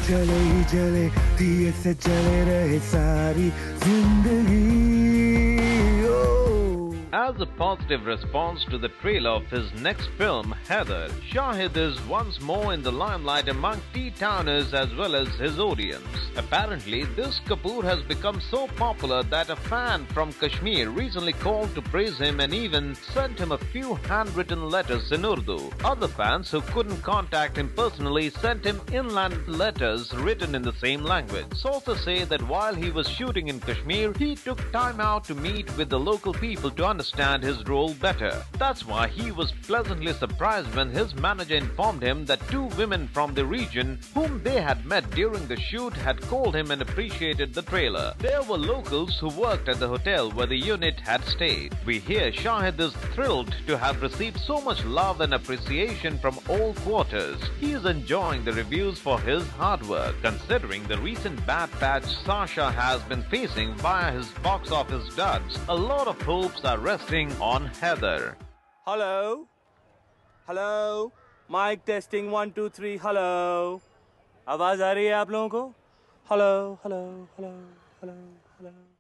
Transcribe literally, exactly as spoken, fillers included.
चले ही चले दिए से चले रहे सारी जिंदगी। As a positive response to the trailer of his next film, Heather, Shahid is once more in the limelight among T-Towners as well as his audience. Apparently, this Kapoor has become so popular that a fan from Kashmir recently called to praise him and even sent him a few handwritten letters in Urdu. Other fans who couldn't contact him personally sent him inland letters written in the same language. Sources say that while he was shooting in Kashmir, he took time out to meet with the local people to understand his role better. That's why he was pleasantly surprised when his manager informed him that two women from the region whom they had met during the shoot had called him and appreciated the trailer. There were locals who worked at the hotel where the unit had stayed. We hear Shahid is thrilled to have received so much love and appreciation from all quarters. He is enjoying the reviews for his hard work. Considering the recent bad patch Sasha has been facing via his box office duds, a lot of hopes are resting on Heather. Hello? Hello? Mic testing one two three. Hello? आवाज आ रही है आप लोगों को? Hello? Hello? Hello? Hello? Hello?